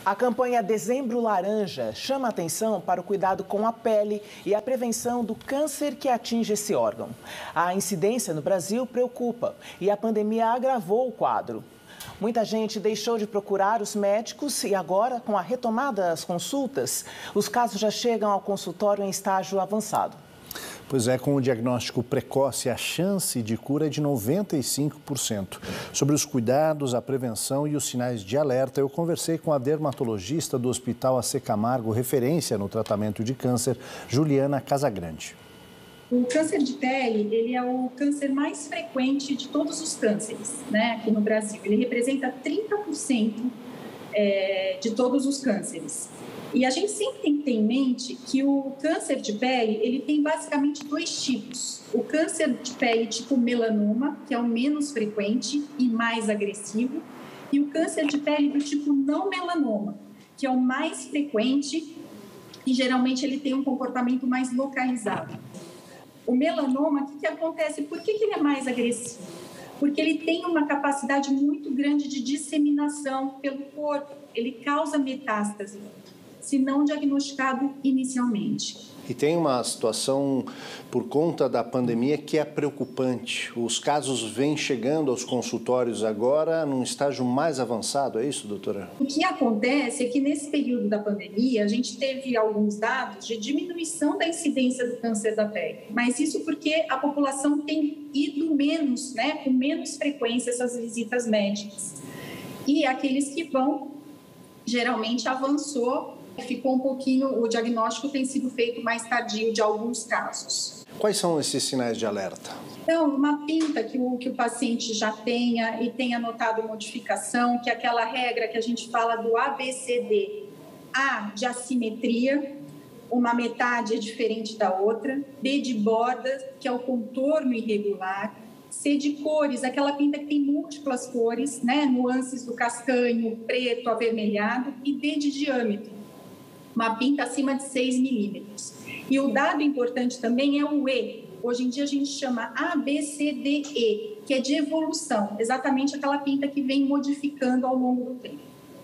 A campanha Dezembro Laranja chama atenção para o cuidado com a pele e a prevenção do câncer que atinge esse órgão. A incidência no Brasil preocupa e a pandemia agravou o quadro. Muita gente deixou de procurar os médicos e agora, com a retomada das consultas, os casos já chegam ao consultório em estágio avançado. Pois é, com o diagnóstico precoce, a chance de cura é de 95%. Sobre os cuidados, a prevenção e os sinais de alerta, eu conversei com a dermatologista do Hospital AC Camargo, referência no tratamento de câncer, Juliana Casagrande. O câncer de pele, ele é o câncer mais frequente de todos os cânceres, né, aqui no Brasil. Ele representa 30% de todos os cânceres. E a gente sempre tem que ter em mente que o câncer de pele, ele tem basicamente dois tipos. O câncer de pele tipo melanoma, que é o menos frequente e mais agressivo, e o câncer de pele do tipo não melanoma, que é o mais frequente e geralmente ele tem um comportamento mais localizado. O melanoma, o que acontece? Por que ele é mais agressivo? Porque ele tem uma capacidade muito grande de disseminação pelo corpo. Ele causa metástase, se não diagnosticado inicialmente. E tem uma situação, por conta da pandemia, que é preocupante. Os casos vêm chegando aos consultórios agora num estágio mais avançado, é isso, doutora? O que acontece é que nesse período da pandemia, a gente teve alguns dados de diminuição da incidência do câncer da pele. Mas isso porque a população tem ido menos, né, com menos frequência essas visitas médicas. E aqueles que vão, geralmente avançou, ficou um pouquinho, o diagnóstico tem sido feito mais tardio de alguns casos. Quais são esses sinais de alerta? Então, uma pinta que o paciente já tenha e tenha notado modificação, que é aquela regra que a gente fala do ABCD. A, de assimetria, uma metade é diferente da outra. B, de borda, que é o contorno irregular. C, de cores, aquela pinta que tem múltiplas cores, né? Nuances do castanho, preto, avermelhado. E D, de diâmetro, uma pinta acima de 6 milímetros. E o dado importante também é o E. Hoje em dia a gente chama ABCDE, que é de evolução, exatamente aquela pinta que vem modificando ao longo do tempo.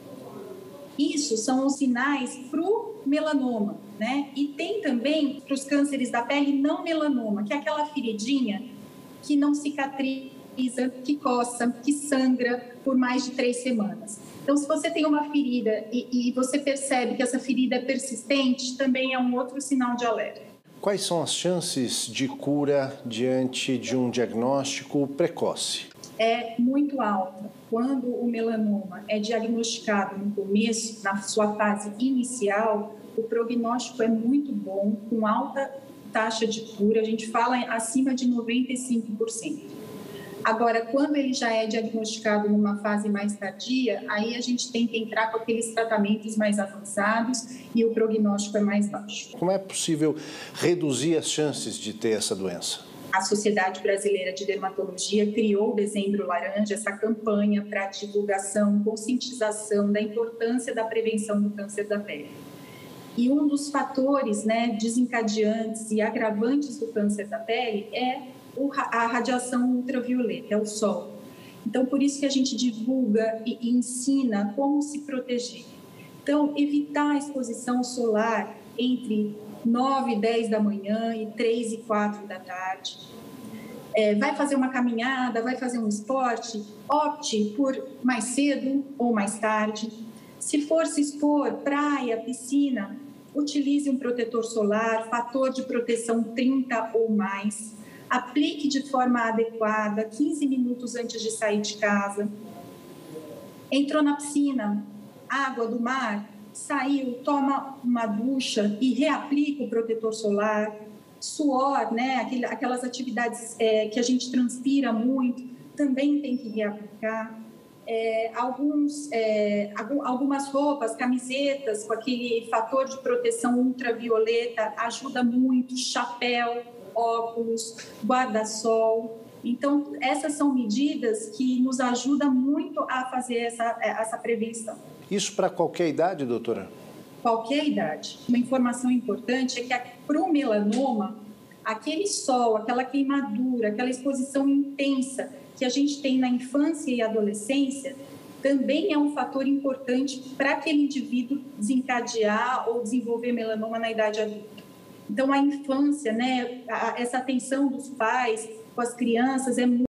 Isso são os sinais para o melanoma, né? E tem também para os cânceres da pele não melanoma, que é aquela feridinha que não cicatriza, que coça, que sangra por mais de 3 semanas. Então, se você tem uma ferida e você percebe que essa ferida é persistente, também é um outro sinal de alerta. Quais são as chances de cura diante de um diagnóstico precoce? É muito alta. Quando o melanoma é diagnosticado no começo, na sua fase inicial, o prognóstico é muito bom, com alta taxa de cura, a gente fala acima de 95%. Agora, quando ele já é diagnosticado numa fase mais tardia, aí a gente tem que entrar com aqueles tratamentos mais avançados e o prognóstico é mais baixo. Como é possível reduzir as chances de ter essa doença? A Sociedade Brasileira de Dermatologia criou o Dezembro Laranja, essa campanha para divulgação, conscientização da importância da prevenção do câncer da pele. E um dos fatores, né, desencadeantes e agravantes do câncer da pele é a radiação ultravioleta, é o sol. Então, por isso que a gente divulga e ensina como se proteger. Então, evitar a exposição solar entre 9 e 10 da manhã e 3 e 4 da tarde. Vai fazer uma caminhada, vai fazer um esporte, opte por mais cedo ou mais tarde. Se for se expor, praia, piscina, utilize um protetor solar, fator de proteção 30 ou mais. Aplique de forma adequada, 15 minutos antes de sair de casa. Entrou na piscina, água do mar, saiu, toma uma ducha e reaplica o protetor solar. Suor, né? Aquelas atividades que a gente transpira muito, também tem que reaplicar. Algumas roupas, camisetas com aquele fator de proteção ultravioleta ajuda muito, chapéu, óculos, guarda-sol. Então, essas são medidas que nos ajudam muito a fazer essa prevenção. Isso para qualquer idade, doutora? Qualquer idade. Uma informação importante é que para o melanoma, aquele sol, aquela queimadura, aquela exposição intensa que a gente tem na infância e adolescência, também é um fator importante para aquele indivíduo desencadear ou desenvolver melanoma na idade adulta. Então, a infância, né, essa atenção dos pais com as crianças é muito